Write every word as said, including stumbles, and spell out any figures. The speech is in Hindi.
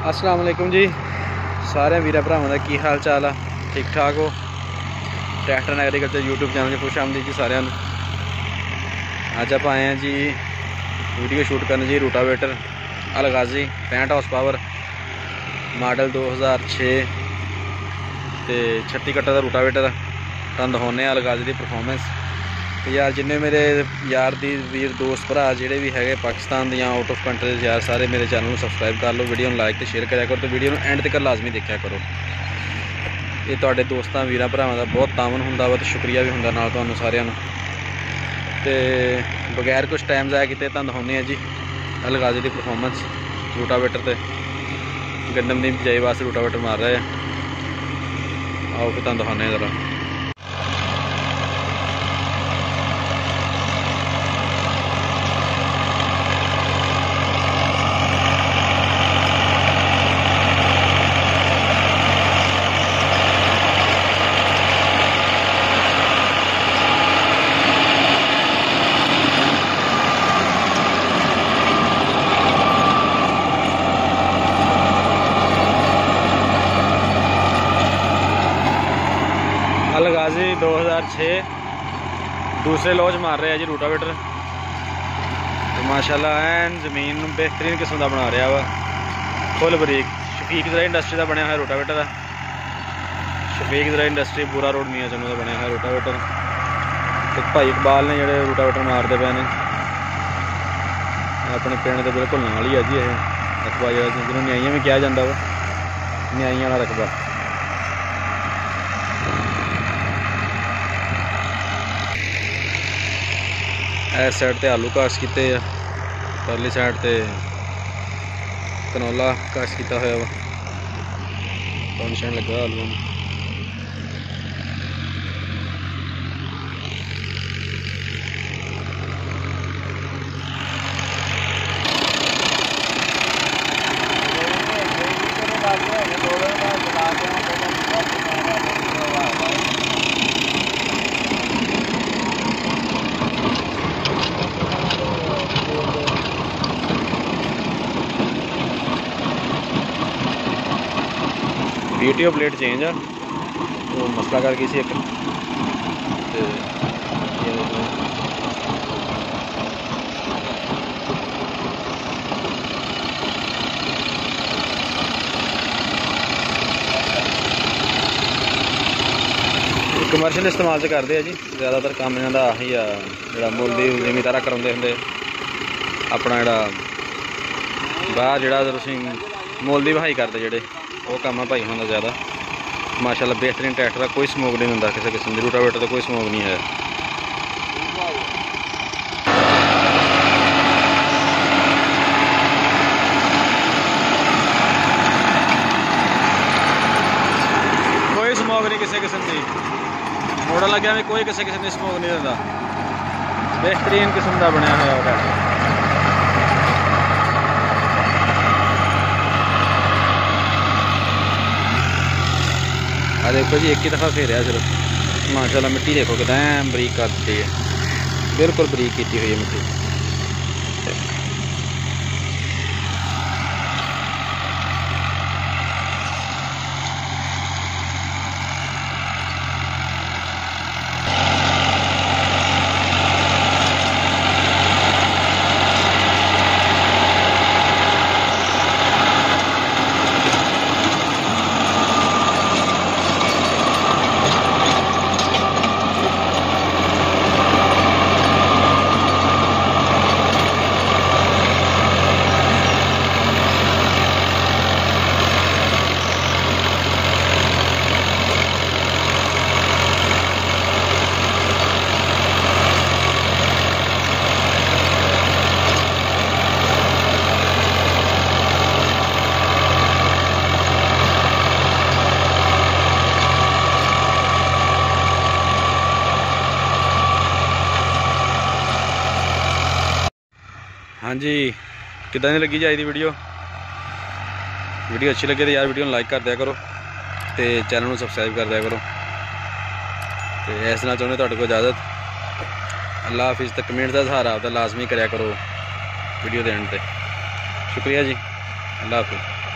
अस्सलाम वालेकुम जी, सारे वीर भरावां दा की हाल चाल आ? ठीक ठाक हो? Tractor and agriculture YouTube channel में खुश आमदी जी सारिਆਂ ਨੂੰ। अज आप आए हैं जी वीडियो शूट करने जी रूटावेटर अलगाजी पैंठ हाउस पावर मॉडल दो हज़ार छे तो छत्ती कट्टा का रूटावेटर तुहानूं दिखाने अलगाजी की परफॉर्मेंस। तो यार जिन्ने मेरे यार दी वीर दोस्त भरा जिहड़े भी है पाकिस्तान या आउट ऑफ कंट्री यार सारे मेरे चैनल को सबसक्राइब कर लो, वीडियो लाइक तो शेयर करा करो, तो वीडियो एंड तक लाजमी देखा करो। ये तुहाडे दोस्तां वीरां भरावां दा बहुत तावन हुंदा वा, तो शुक्रिया भी हुंदा नाल तुहानूं सारिआं नूं। ते बगैर कुछ टाइम ज़ाया कीते तुहानूं दिखाउने जी अलगाजी की परफॉर्मेंस रूटावेटर ते गंदम की बिजाई वास्ते रूटावेटर मार रहे हैं। आओ फिर तुहानूं दिखाउने जरा। अलगाजी दो हज़ार छः दूसरे लॉज मार रहे हैं जी रूटावेटर। तो माशाल्लाह एन जमीन बेहतरीन किस्म का बना रहा वा, फुल बरीक शफीक ज़रा इंडस्ट्री का बनया हुआ रूटावेटर है। शफीक ज़रा इंडस्ट्री पूरा रोड मियां चनू का बनया हुआ रूटावेटर। तो भाई इकबाल ने जोड़े रूटावेटर मारते पे ने अपने पिंड के बिल्कुल नाल ही है जी। यह रकबा जो जिन्होंने न्याइयां भी कहा जाता वा, न्याइयां वाला रकबा। इस साइड ते आलू घास किते आ, परली साइड ते कनौला घास किया हुआ वा, पानी शान लगा आलू में। वीडियो प्लेट चेंज है तो मसला कर गई सी एक। कमर्शियल इस्तेमाल से करते हैं जी ज़्यादातर काम इन्हां दा आही आ, जिहड़ा मुल दी ज़मींदारा कराउंदे हुंदे अपना जिहड़ा बाहर जिहड़ा तुसीं मुल दी बहाई करते जिहड़े वो काम है भाई होना ज़्यादा। माशाल्लाह बेहतरीन ट्रैक्टर है, कोई स्मोक नहीं होता किसी किस्म की, रूटावेटर तो कोई स्मोक नहीं है। कोई स्मोक नहीं किसी किस्म की, मोड़ लग्या भी कोई किसी किस्म की स्मोक नहीं होता, बेहतरीन किस्म का बनया हुआ ट्रैक्टर। आ देखो जी एक ही दफ़ा फेरिया सिर्फ, माशाल्लाह मिट्टी देखो कि बरीक कर दी है, बिल्कुल बरीक की हुई है मिट्टी। हाँ जी, किदां दी लगी जी अज दी वीडियो? वीडियो अच्छी लगे तो यार वीडियो लाइक कर दिया करो, तो चैनल को सबसक्राइब कर दिया करो। तो इस नाल चाहुंदे तुहाडे कोल इजाजत। अल्लाह हाफिज़। तो कमेंट का सहारा आपका लाजमी कराया करो वीडियो के एंड पे। शुक्रिया जी, अल्लाह हाफिज़।